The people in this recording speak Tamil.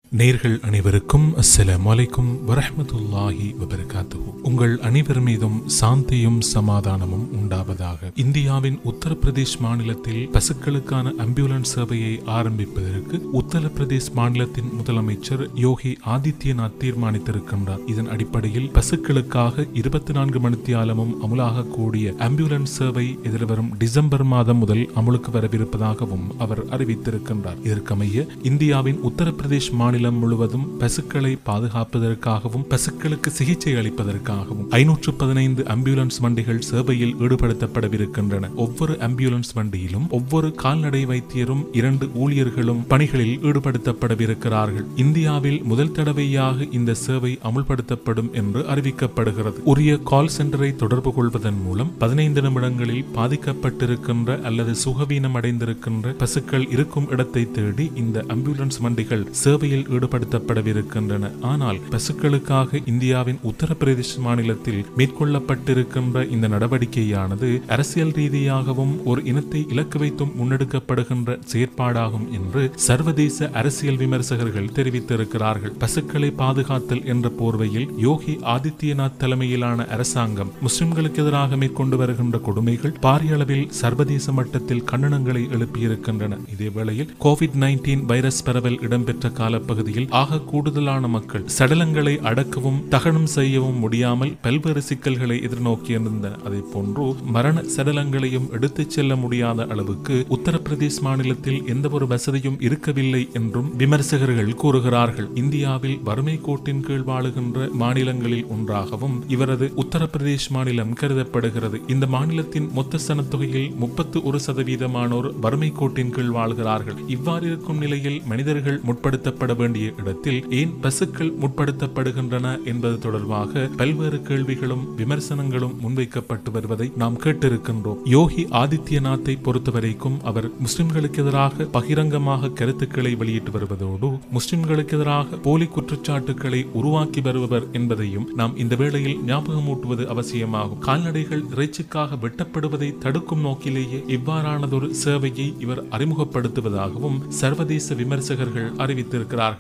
நேர்கள் அனைவருக்கும் அஸ்ஸலாமு அலைக்கும் வரஹ்மத்துல்லாஹி வபரகாத்துஹு. உங்கள் அனைவர் மீதும் சாந்தியும் சமாதானமும் உண்டாவதாக. இந்தியாவின் உத்தரப்பிரதேஷ் மாநிலத்தில் பசுக்களுக்கான ஆம்புலன்ஸ் சேவையை ஆரம்பிப்பதற்கு உத்தரப்பிரதேஷ் மாநிலத்தின் முதலமைச்சர் யோகி ஆதித்யநாத் தீர்மானித்திருக்கின்றார். இதன் அடிப்படையில் பசுக்களுக்காக 24 மணித்தியாலமும் அமுலாகக்கூடிய ஆம்புலன்ஸ் சேவை எதிர்வரும் டிசம்பர் மாதம் முதல் அமுலுக்கு வரவிருப்பதாகவும் அவர் அறிவித்திருக்கின்றார். இதற்கமைய இந்தியாவின் உத்தரப்பிரதேஷ் மாநிலம் முழுவதும் பசுக்களை பாதுகாப்பதற்காகவும் பசுக்களுக்கு சிகிச்சை அளிப்பதற்காகவும் 515 ஆம்புலன்ஸ் வண்டிகள் சேவையில் ஈடுபடுத்தப்படவிருக்கின்றன. ஒவ்வொரு ஆம்புலன்ஸ் வண்டியிலும் ஒவ்வொரு கால்நடை வைத்தியரும் 2 ஊழியர்களும் பணிகளில் ஈடுபடுத்தப்படவிருக்கிறார்கள். இந்தியாவில் முதல் தடவையாக இந்த சேவை அமுல்படுத்தப்படும் என்று அறிவிக்கப்படுகிறது. உரிய கால் சென்டரை தொடர்பு கொள்வதன் மூலம் 15 நிமிடங்களில் பாதிக்கப்பட்டிருக்கின்ற அல்லது சுகவீனம் அடைந்திருக்கின்ற பசுக்கள் இருக்கும் இடத்தை தேடி இந்த ஆம்புலன்ஸ் வண்டிகள் சேவையில் ஈடுபடுத்தப்படவிருக்கின்றன. ஆனால் பசுக்களுக்காக இந்தியாவின் உத்தரப்பிரதேச மாநிலத்தில் மேற்கொள்ளப்பட்டிருக்கின்ற இந்த நடவடிக்கையானது அரசியல் ரீதியாகவும் ஒரு இனத்தை இலக்கு வைத்தும் முன்னெடுக்கப்படுகின்ற செயற்பாடாகும் என்று சர்வதேச அரசியல் விமர்சகர்கள் தெரிவித்திருக்கிறார்கள். பசுக்களை பாதுகாத்தல் என்ற போர்வையில் யோகி ஆதித்யநாத் தலைமையிலான அரசாங்கம் முஸ்லிம்களுக்கு எதிராக மேற்கொண்டு வருகின்ற கொடுமைகள் பாரிய அளவில் சர்வதேச மட்டத்தில் கண்டனங்களை எழுப்பியிருக்கின்றன. இதேவேளையில் கோவிட்-19 வைரஸ் பரவல் இடம்பெற்ற காலப்பகுதியில் ஆக கூடுதலான மக்கள் சடலங்களை அடக்கவும் தகனம் செய்யவும் முடியாமல் பல்வேறு சிக்கல்களை எதிர்நோக்கியிருந்தனர். அதே போன்று மரண சடலங்களையும் எடுத்துச் செல்ல முடியாத அளவுக்கு உத்தரப்பிரதேஷ் மாநிலத்தில் எந்த ஒரு வசதியும் இருக்கவில்லை என்றும் விமர்சகர்கள் கூறுகிறார்கள். இந்தியாவில் வறுமை கோட்டின் கீழ் வாழுகின்ற மாநிலங்களில் ஒன்றாகவும் இவரது உத்தரப்பிரதேஷ் மாநிலம் கருதப்படுகிறது. இந்த மாநிலத்தின் மொத்த சனத்தொகையில் 31% வறுமை கோட்டின் கீழ் வாழ்கிறார்கள். இவ்வாறு இருக்கும் நிலையில் மனிதர்கள் முற்படுத்தப்பட வேண்டிய இடத்தில் ஏன் பசுக்கள் முற்படுத்தப்படுகின்றன என்பது தொடர்பாக பல்வேறு கேள்விகளும் விமர்சனங்களும் முன்வைக்கப்பட்டு வருவதை நாம் கேட்டிருக்கின்றோம். யோகி ஆதித்யநாத்தை பொறுத்தவரைக்கும் அவர் முஸ்லிம்களுக்கு எதிராக பகிரங்கமாக கருத்துக்களை வெளியிட்டு வருவதோடு முஸ்லிம்களுக்கு எதிராக போலி குற்றச்சாட்டுக்களை உருவாக்கி வருபவர் என்பதையும் நாம் இந்த வேளையில் ஞாபகமூட்டுவது அவசியமாகும். கால்நடைகள் இறைச்சிக்காக வெட்டப்படுவதை தடுக்கும் நோக்கிலேயே இவ்வாறானதொரு சேவையை இவர் அறிமுகப்படுத்துவதாகவும் சர்வதேச விமர்சகர்கள் அறிவித்திருக்கிறார்கள்.